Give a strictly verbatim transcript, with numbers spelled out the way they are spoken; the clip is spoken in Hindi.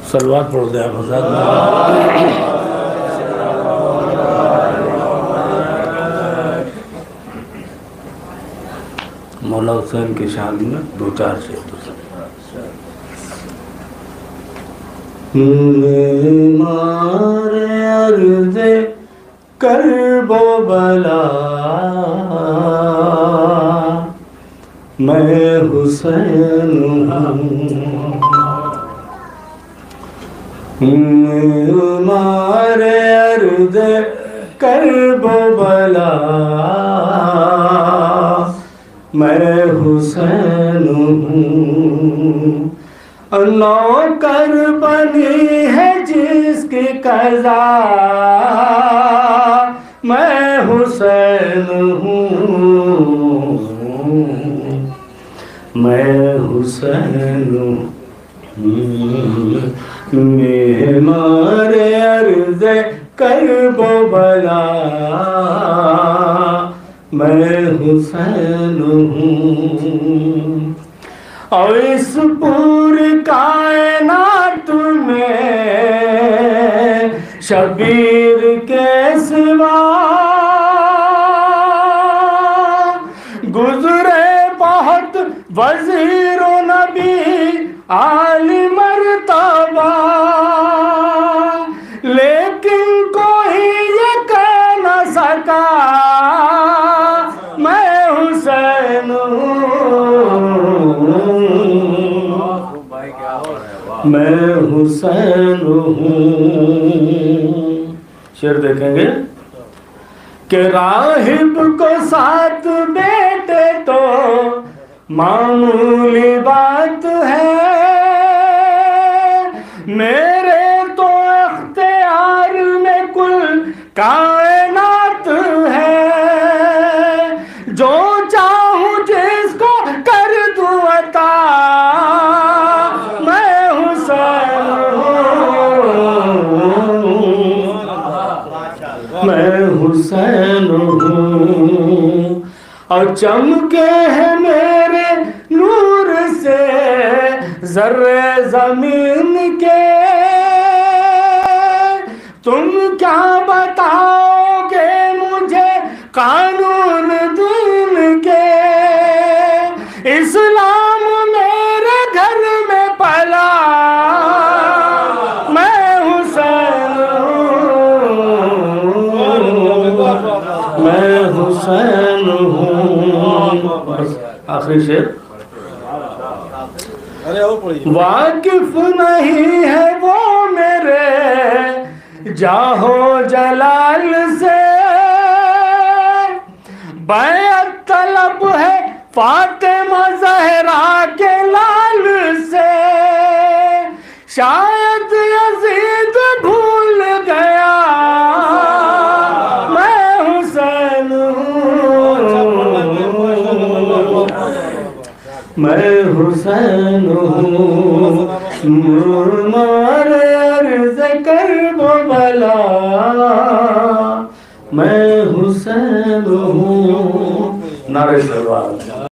सलवात पढ़ दे फसाद मौला हुसैन की शान में दो चार शेर मारे अर्ज़े करबो बला मैं हुसैन हूँ मारे अर्ज़े करबो बला मैं हुसैन हूँ नौकर बनी है जिसकी कज़ा मैं हुसैन हूँ मैं हुसैन हूँ मेहमारे अर्ज़े करबो बला मैं हुसैन हूँ और इस पूरी कायनात में शबीर के सिवा गुजरे बहुत वज़ीर नबी आली मर्तबा लेकिन कोई ये कह न सका मैं हुसैन मैं हुसैन हूँ। शेर देखेंगे कि राहिब को साथ बेटे तो मामूली बात है मेरे तो इख्तियार में कुल कायनात है जो चाहूं जिसको कर दूं अता मैं हुसैन हूँ और चमके हैं मेरे नूर से ज़र्रे ज़मीन के तुम क्या बताओगे मुझे कानून दीन के इस्लाम मेरे घर में पला मैं हुसैन मैं हुसैन हूँ। आखिरी शेर वाकिफ नहीं है वो मेरे जाहो जलाल से बैअत तलब है फातिमा ज़हरा के लाल से शायद यज़ीद भूल गया मैं हुसैन हूँ मारे अर्ज़े करबो बला मैं हुसैन हूँ। नारे सलवात।